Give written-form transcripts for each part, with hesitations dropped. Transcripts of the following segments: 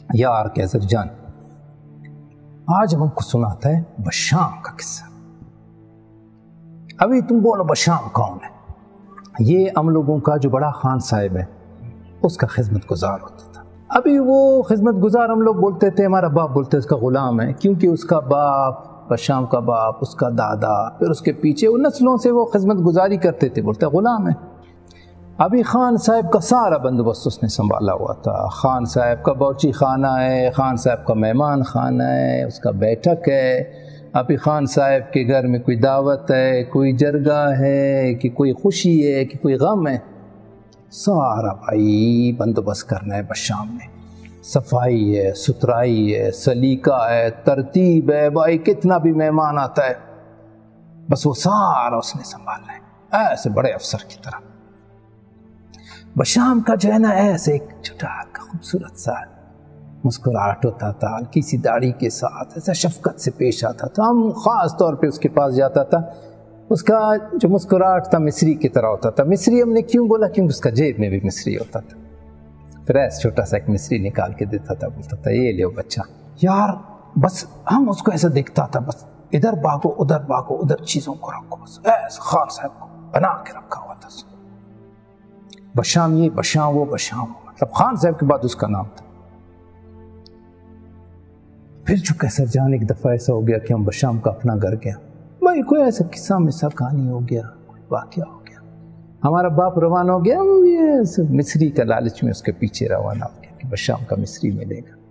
یار کیسر جان، آج ہم کو سناتا ہے بشام کا قصہ۔ ابھی تم بولو بشام کون ہے؟ یہ ہم لوگوں کا جو بڑا خان صاحب ہے اس کا خدمت گزار ہوتا تھا۔ ابھی وہ خدمت گزار ہم لوگ بولتے تھے، ہمارا باپ بولتے اس کا غلام ہے، کیونکہ اس کا باپ، بشام کا باپ، اس کا دادا، پھر اس کے پیچھے وہ نسلوں سے وہ خدمت گزاری کرتے تھے، بولتے غلام ہے۔ ابھی خان صاحب کا سارا بندوبست اس نے سنبھالا ہوا تھا۔ خان صاحب کا باورچی خانہ ہے، خان صاحب کا مہمان خانہ ہے، اس کا بیٹھک ہے۔ ابھی خان صاحب کے گھر میں کوئی دعوت ہے، کوئی جرگہ ہے، کہ کوئی خوشی ہے، کہ کوئی غم ہے، سارا بھائی بندوبست کرنا ہے بشام نے۔ صفائی ہے، ستھرائی ہے، سلیقہ ہے، ترتیب ہے، بھائی کتنا بھی مہمان آتا ہے بس وہ سارا اس نے سنبھالنا ہے، ایسے بڑے افسر کی طرح۔ بشام کا جو ہے نا ایسے ایک چھوٹا خوبصورت سا مسکراہٹ ہوتا تھا، ہلکی سی داڑھی کے ساتھ، ایسا شفقت سے پیش آتا تھا۔ ہم خاص طور پہ اس کے پاس جاتا تھا، اس کا جو مسکراہٹ تھا مصری کی طرح ہوتا تھا۔ مصری ہم نے کیوں بولا؟ کیونکہ اس کا جیب میں بھی مصری ہوتا تھا، پھر ایسا چھوٹا سا ایک مصری نکال کے دیتا تھا، بولتا تھا یہ لیو بچہ۔ یار بس ہم اس کو ایسا دیکھتا تھا، بس ادھر بھاگو ادھر بھاگو، ادھر چیزوں کو رکھو، بس ایسا خان صاحب کو بنا کے رکھا ہوا تھا۔ بشام یہ، بشام وہ، بشام وہ، مطلب خان صاحب کے بعد اس کا نام تھا۔ پھر جو کیسر جان ایک دفعہ ایسا ہو گیا کہ ہم بشام کا اپنا گھر گیا، بھائی کوئی ایسا قصہ میں سا کہانی ہو گیا، کوئی واقعہ ہو گیا، ہمارا باپ روانہ ہو گیا، یہ مصری کا لالچ میں اس کے پیچھے روانہ ہو گیا کہ بشام کا مصری ملے گا۔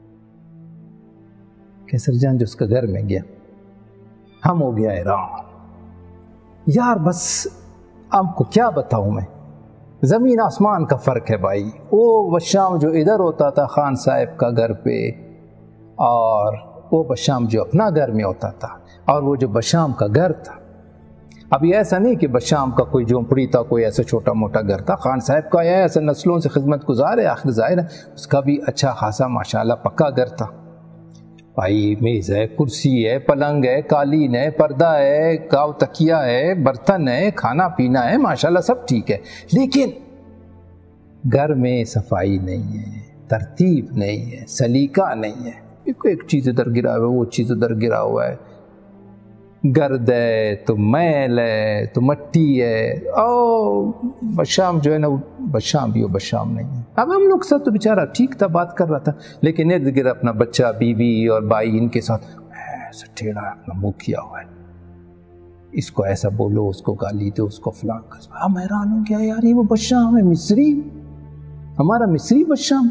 کیسر جان جو اس کا گھر میں گیا، ہم ہو گیا حیران۔ یار بس آپ کو کیا بتاؤں میں، زمین آسمان کا فرق ہے بھائی۔ وہ بشام جو ادھر ہوتا تھا خان صاحب کا گھر پہ، اور وہ بشام جو اپنا گھر میں ہوتا تھا، اور وہ جو بشام کا گھر تھا، ابھی ایسا نہیں کہ بشام کا کوئی جھونپڑی تھا، کوئی ایسا چھوٹا موٹا گھر تھا۔ خان صاحب کا یہ ایسا نسلوں سے خدمت گزار ہے، آخر ظاہر ہے اس کا بھی اچھا خاصا ماشاءاللہ پکا گھر تھا بھائی۔ میز ہے، کرسی ہے، پلنگ ہے، قالین ہے، پردہ ہے، کاؤ تکیہ ہے، برتن ہے، کھانا پینا ہے، ماشاءاللہ سب ٹھیک ہے، لیکن گھر میں صفائی نہیں ہے، ترتیب نہیں ہے، سلیقہ نہیں ہے۔ ایک چیز ادھر گرا ہوا ہے، وہ چیز ادھر گرا ہوا ہے، گرد ہے تو میل ہے تو مٹی ہے۔ او بشام جو ہے نا، بشام بھی وہ بشام نہیں ہے۔ اب ہم لوگ سب تو بیچارہ ٹھیک تھا، بات کر رہا تھا، لیکن ارد گرد اپنا بچہ، بیوی اور بھائی ان کے ساتھ ایسا ٹیڑھا اپنا منہ کیا ہوا ہے، اس کو ایسا بولو، اس کو گالی دو، اس کو فلاں کر۔ ہم حیران ہو گیا، یار یہ وہ بشام ہے مصری، ہمارا مصری بشام۔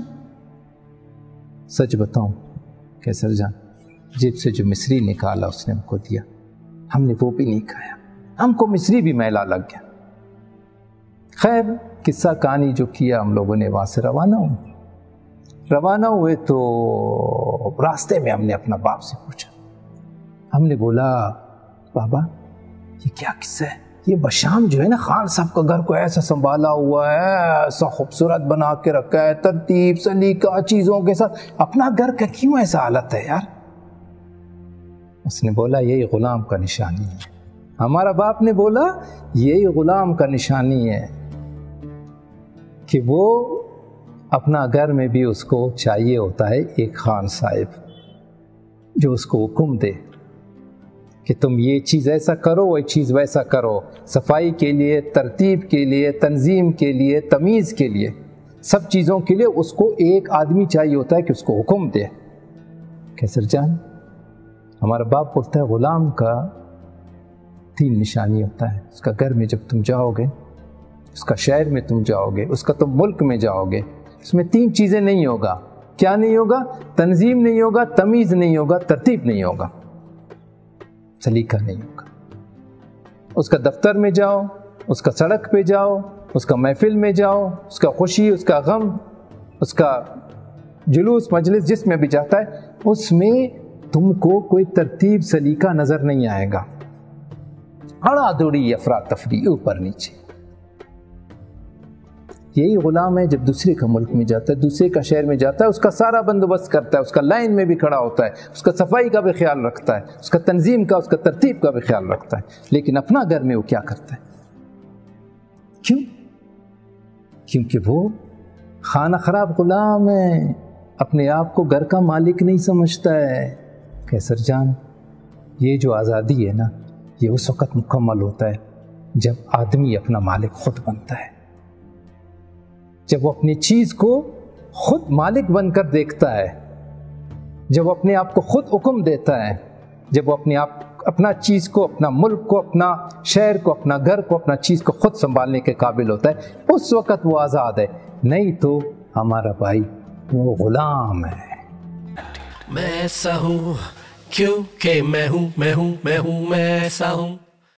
سچ بتاؤں کیسر جان، جیب سے جو مصری نکالا اس نے ہم کو دیا، ہم نے وہ بھی نہیں کھایا، ہم کو مصری بھی میلا لگ گیا۔ خیر قصہ کہانی جو کیا، ہم لوگوں نے وہاں سے روانہ ہوئے تو راستے میں ہم نے اپنا باپ سے پوچھا، ہم نے بولا بابا یہ کیا قصہ ہے؟ یہ بشام جو ہے نا خان صاحب کا گھر کو ایسا سنبھالا ہوا ہے، ایسا خوبصورت بنا کے رکھا ہے، ترتیب سلیقہ چیزوں کے ساتھ، اپنا گھر کا کیوں ایسا حالت ہے یار؟ اس نے بولا یہی غلام کا نشانی ہے۔ ہمارا باپ نے بولا یہی غلام کا نشانی ہے کہ وہ اپنا گھر میں بھی اس کو چاہیے ہوتا ہے ایک خان صاحب جو اس کو حکم دے کہ تم یہ چیز ایسا کرو، وہ چیز ویسا کرو، صفائی کے لیے، ترتیب کے لیے، تنظیم کے لیے، تمیز کے لیے، سب چیزوں کے لیے اس کو ایک آدمی چاہیے ہوتا ہے کہ اس کو حکم دے۔ کیسر جان ہمارا باپ بولتا ہے غلام کا 3 نشانی ہوتا ہے، اس کا گھر میں جب تم جاؤ گے، اس کا شہر میں تم جاؤ گے، اس کا تم ملک میں جاؤ گے، اس میں 3 چیزیں نہیں ہوگا۔ کیا نہیں ہوگا؟ تنظیم نہیں ہوگا، تمیز نہیں ہوگا، ترتیب نہیں ہوگا، سلیقہ نہیں ہوگا۔ اس کا دفتر میں جاؤ، اس کا سڑک پہ جاؤ، اس کا محفل میں جاؤ، اس کا خوشی، اس کا غم، اس کا جلوس مجلس جس میں بھی جاتا ہے، اس میں تم کو کوئی ترتیب سلیقہ نظر نہیں آئے گا، اڑا دوڑی، افراتفری، اوپر نیچے۔ یہی غلام ہے جب دوسرے کا ملک میں جاتا ہے، دوسرے کا شہر میں جاتا ہے، اس کا سارا بندوبست کرتا ہے، اس کا لائن میں بھی کھڑا ہوتا ہے، اس کا صفائی کا بھی خیال رکھتا ہے، اس کا تنظیم کا، اس کا ترتیب کا بھی خیال رکھتا ہے، لیکن اپنا گھر میں وہ کیا کرتا ہے؟ کیوں؟ کیونکہ وہ خانہ خراب غلام ہے، اپنے آپ کو گھر کا مالک نہیں سمجھتا ہے۔ قیصر جان، یہ جو آزادی ہے نا، یہ اس وقت مکمل ہوتا ہے جب آدمی اپنا مالک خود بنتا ہے، جب وہ اپنی چیز کو خود مالک بن کر دیکھتا ہے، جب وہ اپنے آپ کو خود حکم دیتا ہے، جب وہ اپنا چیز کو، اپنا ملک کو، اپنا شہر کو، اپنا گھر کو، اپنا چیز کو خود سنبھالنے کے قابل ہوتا ہے، اس وقت وہ آزاد ہے۔ نہیں تو ہمارا بھائی وہ غلام ہے۔ میں ایسا ہوں کیونکہ میں ہوں، میں ایسا ہوں۔